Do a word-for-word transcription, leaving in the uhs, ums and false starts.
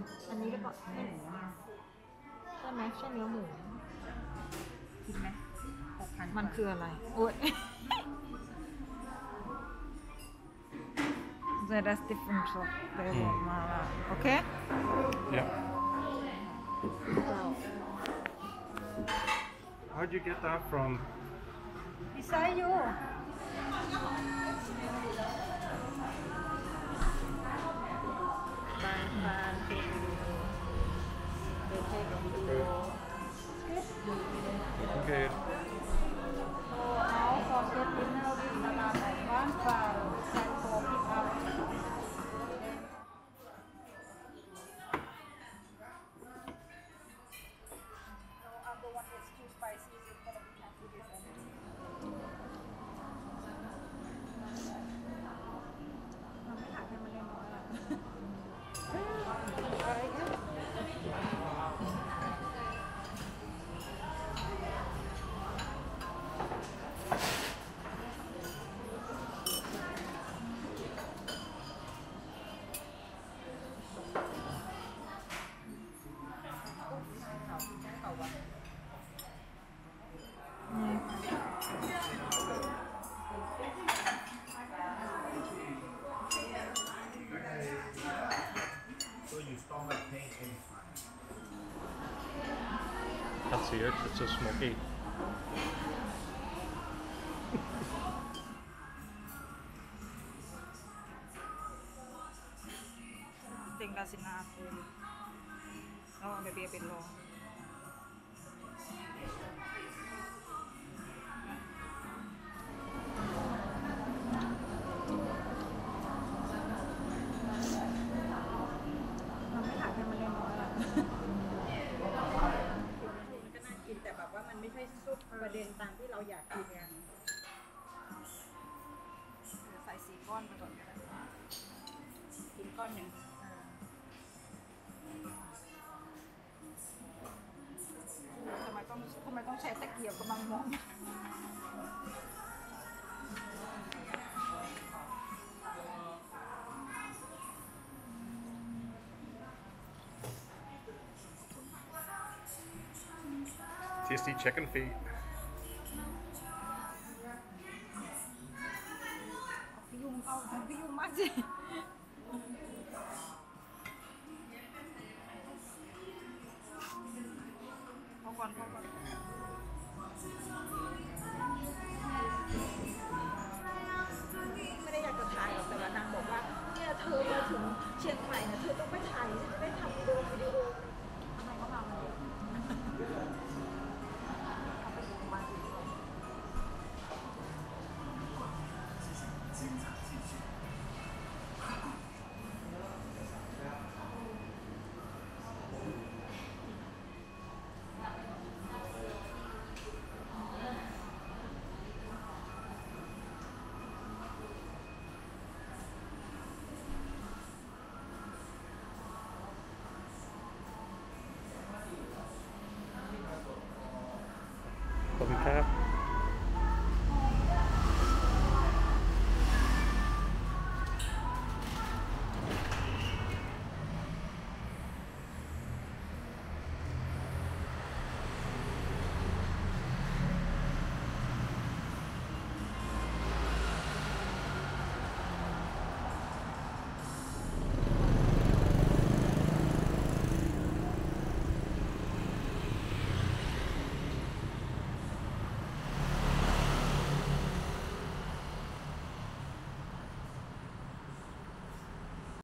อันนี้ก็ใช่ใช่ไหมใช่เนื้อหมูกินไหมหกพันมันคืออะไรโอ้ย That's different so they want mala okay Yeah. How'd you get that from? beside you Ban ban take video they take a video Okay. so now for get dinner with Madam and one file send for pick up other one is too spicy so it's gonna be have to different เราไม่ถ่ายให้มันเล่นน้อยอ่ะอะไรเนี่ย So you stomach pain anytime. Can't see it. It's so smoky. เต็งกาสินาคือแล้วเอาไปเบียร์เป็นรองเราไม่ถ่ายให้มันเล่นน้อยอ่ะมันก็น่ากินแต่แบบว่ามันไม่ใช่ซุปประเด็นตามที่เราอยากกินไงใส่สีก้อนไปก่อนก็ได้กินก้อนหนึ่งทำไมต้องทำไมต้องใช้ตะเกียบกำลังมอง Tasty chicken feet. พี่ยุ่งเอาพี่ยุ่งมากสิพอก่อนพอก่อนไม่ได้อยากจะถ่ายหรอกแต่ว่านางบอกว่าเนี่ยเธอมาถึงเชียงใหม่นะเธอต้องไปถ่ายจะได้ทำวิดีโอวิดีโอทำไมเขาทำเลยเอาไปดูมาสิขอบคุณครับ